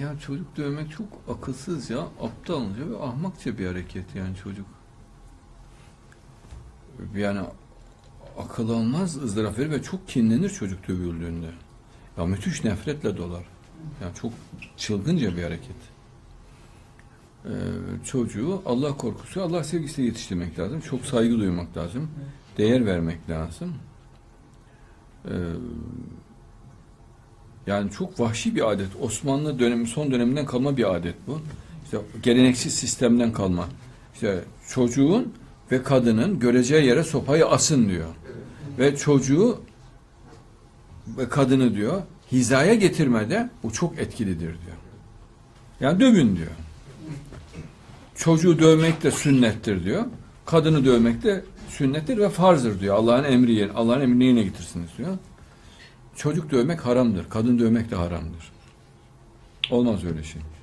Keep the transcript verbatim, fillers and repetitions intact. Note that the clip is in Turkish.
Ya çocuk dövmek çok akılsızca, aptalca ve ahmakça bir hareket yani çocuk. Yani akıl almaz ızdırap verir ve çok kinlenir çocuk dövüldüğünde. Ya müthiş nefretle dolar. Yani çok çılgınca bir hareket. Ee, çocuğu Allah korkusu, Allah sevgisiyle yetiştirmek lazım. Çok saygı duymak lazım. Değer vermek lazım. Ee, yani çok vahşi bir adet. Osmanlı dönemi, son döneminden kalma bir adet bu. İşte geleneksiz sistemden kalma. İşte çocuğun ve kadının göreceği yere sopayı asın diyor. Ve çocuğu ve kadını diyor hizaya getirmede bu çok etkilidir diyor. Yani dövün diyor. Çocuğu dövmek de sünnettir diyor. Kadını dövmek de sünnettir ve farzdır diyor. Allah'ın emri yerine, Allah'ın emrini yerine getirsiniz diyor. Çocuk dövmek haramdır. Kadın dövmek de haramdır. Olmaz öyle şey.